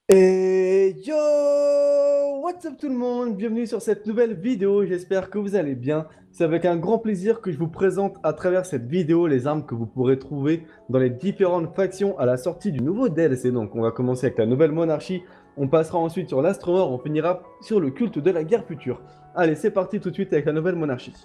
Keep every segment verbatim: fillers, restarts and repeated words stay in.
Et yo, what's up tout le monde? Bienvenue sur cette nouvelle vidéo, j'espère que vous allez bien. C'est avec un grand plaisir que je vous présente à travers cette vidéo les armes que vous pourrez trouver dans les différentes factions à la sortie du nouveau D L C. Donc on va commencer avec la nouvelle monarchie, on passera ensuite sur l'Astromort, on finira sur le culte de la guerre future. Allez, c'est parti tout de suite avec la nouvelle monarchie.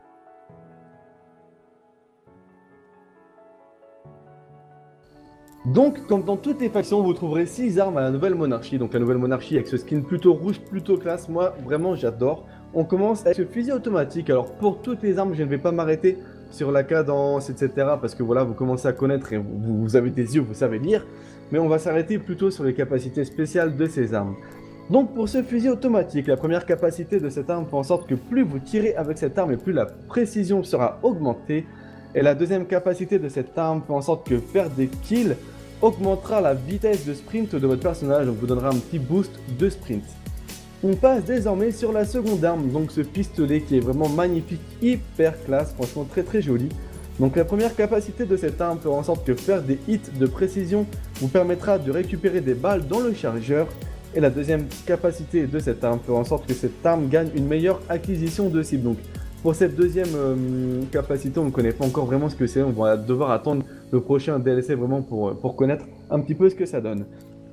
Donc, comme dans toutes les factions, vous trouverez six armes à la nouvelle monarchie. Donc la nouvelle monarchie avec ce skin plutôt rouge, plutôt classe, moi vraiment j'adore. On commence avec ce fusil automatique. Alors pour toutes les armes, je ne vais pas m'arrêter sur la cadence, et cetera. Parce que voilà, vous commencez à connaître et vous, vous avez des yeux, vous savez lire. Mais on va s'arrêter plutôt sur les capacités spéciales de ces armes. Donc pour ce fusil automatique, la première capacité de cette arme fait en sorte que plus vous tirez avec cette arme et plus la précision sera augmentée. Et la deuxième capacité de cette arme fait en sorte que faire des kills augmentera la vitesse de sprint de votre personnage, donc vous donnera un petit boost de sprint. On passe désormais sur la seconde arme, donc ce pistolet qui est vraiment magnifique, hyper classe, franchement très très joli. Donc la première capacité de cette arme fait en sorte que faire des hits de précision vous permettra de récupérer des balles dans le chargeur. Et la deuxième capacité de cette arme fait en sorte que cette arme gagne une meilleure acquisition de cible. Donc pour cette deuxième euh, capacité, on ne connaît pas encore vraiment ce que c'est. On va devoir attendre le prochain D L C vraiment pour, pour connaître un petit peu ce que ça donne.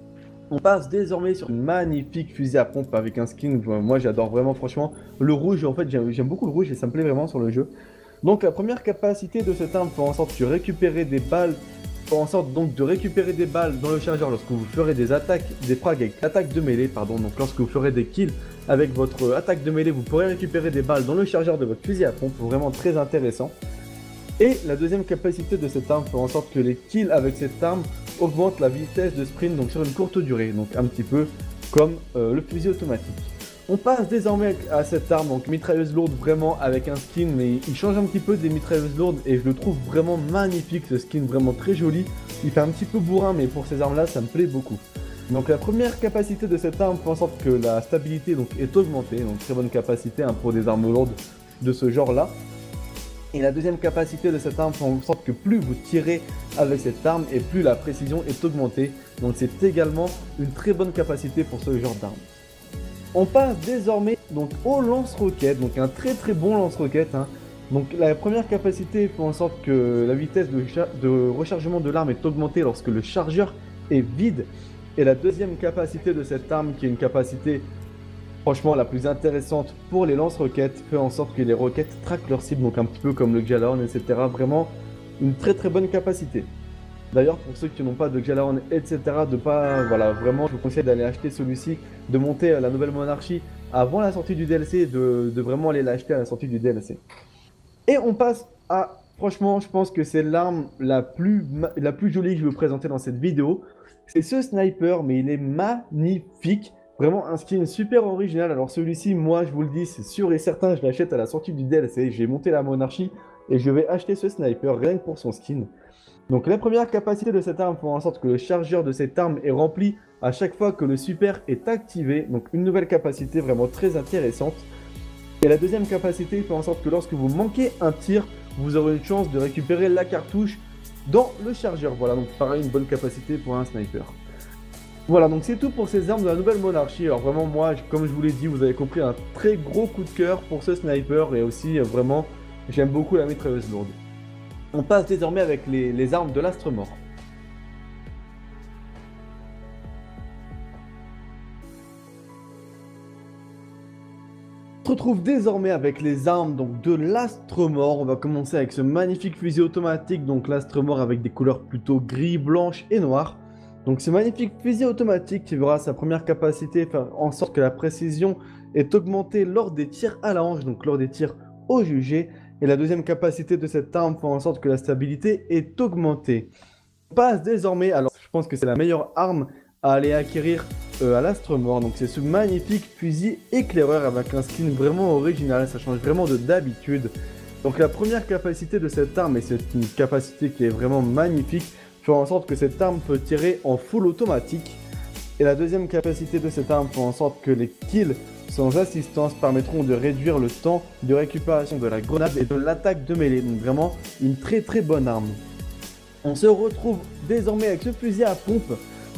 On passe désormais sur une magnifique fusil à pompe avec un skin. Moi, j'adore vraiment, franchement. Le rouge, en fait, j'aime beaucoup le rouge et ça me plaît vraiment sur le jeu. Donc, la première capacité de cette arme fait en sorte de récupérer des balles. Fait en sorte donc de récupérer des balles dans le chargeur lorsque vous ferez des attaques, des frags avec attaque de mêlée, pardon. Donc, lorsque vous ferez des kills avec votre attaque de mêlée, vous pourrez récupérer des balles dans le chargeur de votre fusil à pompe, vraiment très intéressant. Et la deuxième capacité de cette arme fait en sorte que les kills avec cette arme augmentent la vitesse de sprint donc sur une courte durée, donc un petit peu comme euh, le fusil automatique. On passe désormais à cette arme, donc mitrailleuse lourde vraiment avec un skin, mais il change un petit peu des mitrailleuses lourdes et je le trouve vraiment magnifique, ce skin vraiment très joli. Il fait un petit peu bourrin, mais pour ces armes là ça me plaît beaucoup. Donc la première capacité de cette arme fait en sorte que la stabilité donc, est augmentée, donc très bonne capacité hein, pour des armes lourdes de ce genre là. Et la deuxième capacité de cette arme fait en sorte que plus vous tirez avec cette arme et plus la précision est augmentée. Donc c'est également une très bonne capacité pour ce genre d'arme. On passe désormais donc au lance-roquette, donc un très très bon lance-roquette. Hein. Donc la première capacité fait en sorte que la vitesse de, de rechargement de l'arme est augmentée lorsque le chargeur est vide. Et la deuxième capacité de cette arme, qui est une capacité franchement la plus intéressante pour les lance-roquettes, fait en sorte que les roquettes traquent leur cible, donc un petit peu comme le Gjallarhorn, et cetera. Vraiment une très très bonne capacité. D'ailleurs, pour ceux qui n'ont pas de Gjallarhorn, et cetera, de pas, voilà, vraiment, je vous conseille d'aller acheter celui-ci, de monter la nouvelle monarchie avant la sortie du D L C, de, de vraiment aller l'acheter à la sortie du D L C. Et on passe à, franchement, je pense que c'est l'arme la plus, la plus jolie que je vais vous présenter dans cette vidéo. C'est ce sniper, mais il est magnifique. Vraiment un skin super original. Alors celui-ci, moi je vous le dis, c'est sûr et certain, je l'achète à la sortie du D L C. J'ai monté la monarchie et je vais acheter ce sniper rien que pour son skin. Donc la première capacité de cette arme fait en sorte que le chargeur de cette arme est rempli à chaque fois que le super est activé. Donc une nouvelle capacité vraiment très intéressante. Et la deuxième capacité fait en sorte que lorsque vous manquez un tir, vous aurez une chance de récupérer la cartouche dans le chargeur. Voilà, donc pareil, une bonne capacité pour un sniper. Voilà, donc c'est tout pour ces armes de la nouvelle monarchie. Alors vraiment, moi, comme je vous l'ai dit, vous avez compris, un très gros coup de cœur pour ce sniper. Et aussi, vraiment, j'aime beaucoup la mitrailleuse lourde. On passe désormais avec les, les armes de l'Astromort. On se retrouve désormais avec les armes donc, de l'Astromort. On va commencer avec ce magnifique fusil automatique, donc l'Astromort avec des couleurs plutôt gris, blanche et noires. Donc ce magnifique fusil automatique qui verra sa première capacité faire en sorte que la précision est augmentée lors des tirs à la hanche, donc lors des tirs au jugé. Et la deuxième capacité de cette arme fait en sorte que la stabilité est augmentée. On passe désormais, alors je pense que c'est la meilleure arme à aller acquérir euh, à l'Astromort. Donc c'est ce magnifique fusil éclaireur avec un skin vraiment original, ça change vraiment de d'habitude. Donc la première capacité de cette arme, et c'est une capacité qui est vraiment magnifique, fait en sorte que cette arme peut tirer en full automatique. Et la deuxième capacité de cette arme fait en sorte que les kills sans assistance permettront de réduire le temps de récupération de la grenade et de l'attaque de mêlée. Donc vraiment une très très bonne arme. On se retrouve désormais avec ce fusil à pompe.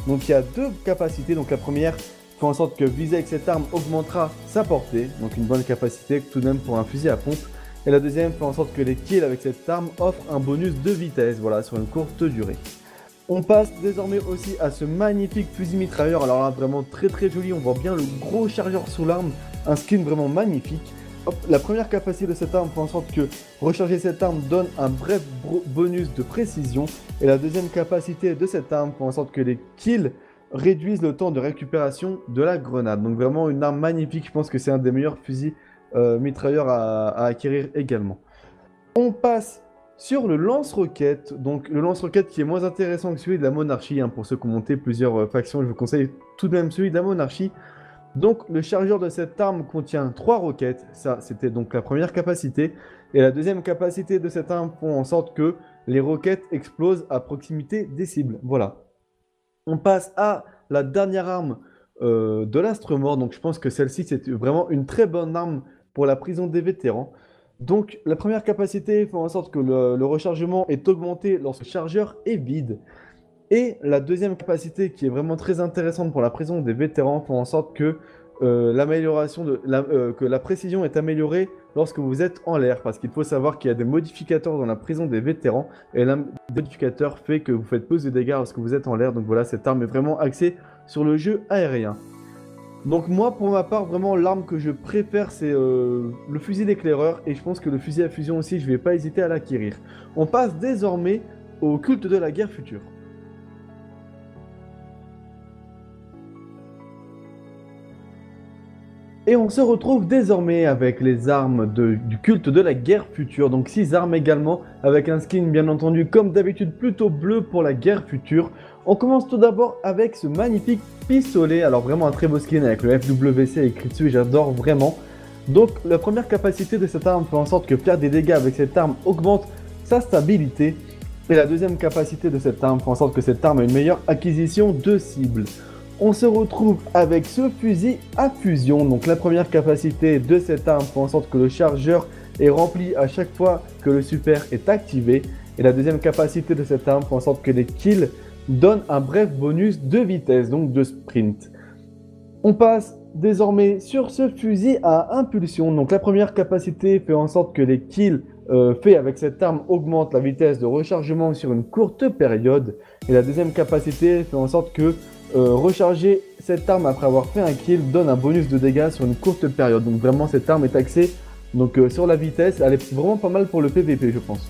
Donc il y a deux capacités. Donc la première fait en sorte que viser avec cette arme augmentera sa portée, donc une bonne capacité tout de même pour un fusil à pompe. Et la deuxième fait en sorte que les kills avec cette arme offrent un bonus de vitesse, voilà, sur une courte durée. On passe désormais aussi à ce magnifique fusil mitrailleur. Alors là, vraiment très très joli, on voit bien le gros chargeur sous l'arme, un skin vraiment magnifique. Hop, la première capacité de cette arme fait en sorte que recharger cette arme donne un bref bonus de précision. Et la deuxième capacité de cette arme fait en sorte que les kills réduisent le temps de récupération de la grenade. Donc vraiment une arme magnifique, je pense que c'est un des meilleurs fusils euh, mitrailleurs à, à acquérir également. On passe sur le lance-roquette. Donc le lance-roquette qui est moins intéressant que celui de la monarchie. Hein, pour ceux qui ont monté plusieurs euh, factions, je vous conseille tout de même celui de la monarchie. Donc le chargeur de cette arme contient trois roquettes, ça c'était donc la première capacité. Et la deuxième capacité de cette arme font en sorte que les roquettes explosent à proximité des cibles. Voilà. On passe à la dernière arme euh, de l'astre mort. Donc je pense que celle-ci c'est vraiment une très bonne arme pour la prison des vétérans. Donc la première capacité fait en sorte que le, le rechargement est augmenté lorsque le chargeur est vide. Et la deuxième capacité qui est vraiment très intéressante pour la prison des vétérans fait en sorte que, euh, l'amélioration de la, euh, que la précision est améliorée lorsque vous êtes en l'air. Parce qu'il faut savoir qu'il y a des modificateurs dans la prison des vétérans. Et le modificateur fait que vous faites plus de dégâts lorsque vous êtes en l'air. Donc voilà, cette arme est vraiment axée sur le jeu aérien. Donc moi, pour ma part, vraiment l'arme que je préfère, c'est euh, le fusil d'éclaireur. Et je pense que le fusil à fusion aussi, je ne vais pas hésiter à l'acquérir. On passe désormais au culte de la guerre future. Et on se retrouve désormais avec les armes de, du culte de la guerre future. Donc six armes également, avec un skin bien entendu comme d'habitude plutôt bleu pour la guerre future. On commence tout d'abord avec ce magnifique pistolet. Alors vraiment un très beau skin avec le F W C écrit dessus, j'adore vraiment. Donc la première capacité de cette arme fait en sorte que faire des dégâts avec cette arme augmente sa stabilité. Et la deuxième capacité de cette arme fait en sorte que cette arme a une meilleure acquisition de cibles. On se retrouve avec ce fusil à fusion. Donc la première capacité de cette arme fait en sorte que le chargeur est rempli à chaque fois que le super est activé. Et la deuxième capacité de cette arme fait en sorte que les kills donnent un bref bonus de vitesse, donc de sprint. On passe désormais sur ce fusil à impulsion. Donc la première capacité fait en sorte que les kills euh, faits avec cette arme augmentent la vitesse de rechargement sur une courte période. Et la deuxième capacité fait en sorte que Euh, recharger cette arme après avoir fait un kill donne un bonus de dégâts sur une courte période. Donc vraiment cette arme est axée donc, euh, sur la vitesse. Elle est vraiment pas mal pour le P V P je pense.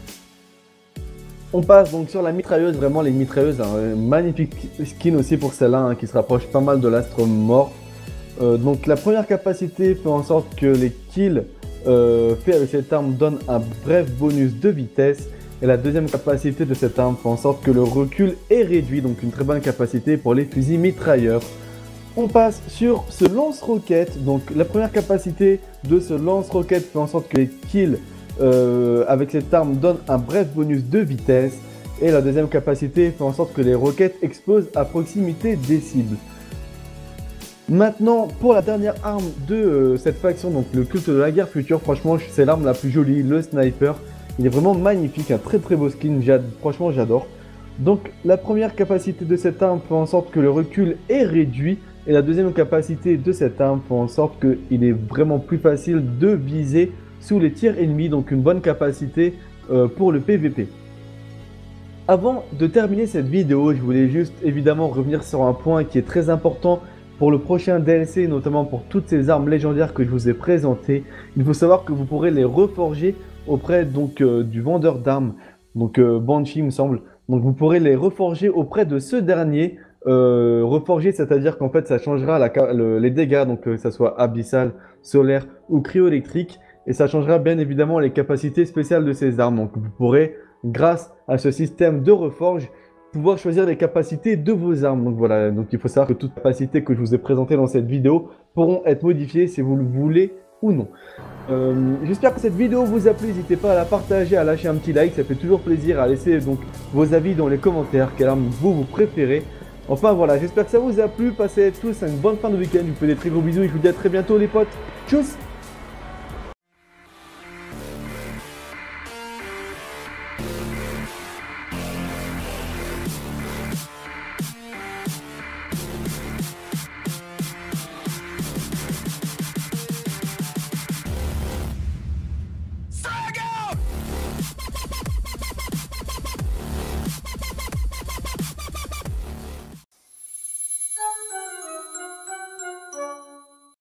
On passe donc sur la mitrailleuse. Vraiment les mitrailleuses, un magnifique skin aussi pour celle-là hein, qui se rapproche pas mal de l'astre mort. Euh, donc la première capacité fait en sorte que les kills euh, faits avec cette arme donnent un bref bonus de vitesse. Et la deuxième capacité de cette arme fait en sorte que le recul est réduit, donc une très bonne capacité pour les fusils mitrailleurs. On passe sur ce lance-roquette. Donc la première capacité de ce lance-roquette fait en sorte que les kills euh, avec cette arme donnent un bref bonus de vitesse. Et la deuxième capacité fait en sorte que les roquettes explosent à proximité des cibles. Maintenant, pour la dernière arme de euh, cette faction, donc le culte de la guerre future, franchement c'est l'arme la plus jolie, le sniper. Il est vraiment magnifique, un très très beau skin, franchement j'adore. Donc la première capacité de cette arme fait en sorte que le recul est réduit. Et la deuxième capacité de cette arme fait en sorte qu'il est vraiment plus facile de viser sous les tirs ennemis. Donc une bonne capacité euh, pour le P V P. Avant de terminer cette vidéo, je voulais juste évidemment revenir sur un point qui est très important pour le prochain D L C, notamment pour toutes ces armes légendaires que je vous ai présentées. Il faut savoir que vous pourrez les reforger auprès donc euh, du vendeur d'armes, donc euh, Banshee il me semble. Donc vous pourrez les reforger auprès de ce dernier. Euh, reforger, c'est-à-dire qu'en fait ça changera la, le, les dégâts, donc que ça soit abyssal, solaire ou cryoélectrique. Et ça changera bien évidemment les capacités spéciales de ces armes. Donc vous pourrez, grâce à ce système de reforge, pouvoir choisir les capacités de vos armes. Donc voilà, donc il faut savoir que toutes les capacités que je vous ai présentées dans cette vidéo pourront être modifiées si vous le voulez ou non. Euh, J'espère que cette vidéo vous a plu, n'hésitez pas à la partager, à lâcher un petit like, ça fait toujours plaisir, à laisser donc vos avis dans les commentaires, quelle arme vous vous préférez. Enfin voilà, j'espère que ça vous a plu, passez tous une bonne fin de week-end, je vous fais des très gros bisous et je vous dis à très bientôt les potes, tchuss.